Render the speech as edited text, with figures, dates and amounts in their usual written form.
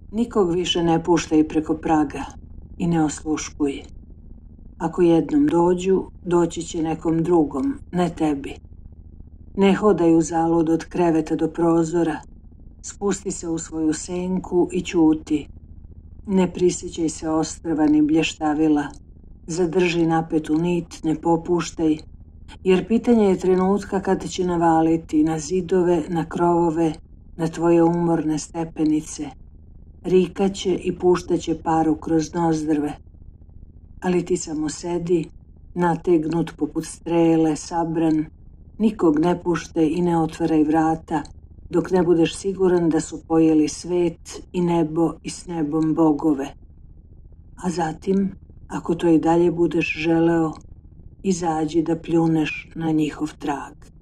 Nikog više ne puštaj preko praga i ne osluškuj. Ako jednom dođu, doći će nekom drugom, ne tebi. Ne hodaj uzalud od kreveta do prozora, spusti se u svoju senku i ćuti. Ne prisjećaj se ostrva ni blještavila, zadrži napetu nit, ne popuštaj, jer pitanje je trenutka kada će navaliti na zidove, na krovove, na tvoje umorne stepenice. Rikaće i puštaće paru kroz nozdrve. Ali ti samo sedi, nategnut poput strele, sabran, nikog ne puštaj i ne otvaraj vrata, dok ne budeš siguran da su pojeli svet i nebo i s nebom bogove. A zatim, ako to i dalje budeš želeo, izađi da pljuneš na njihov trag.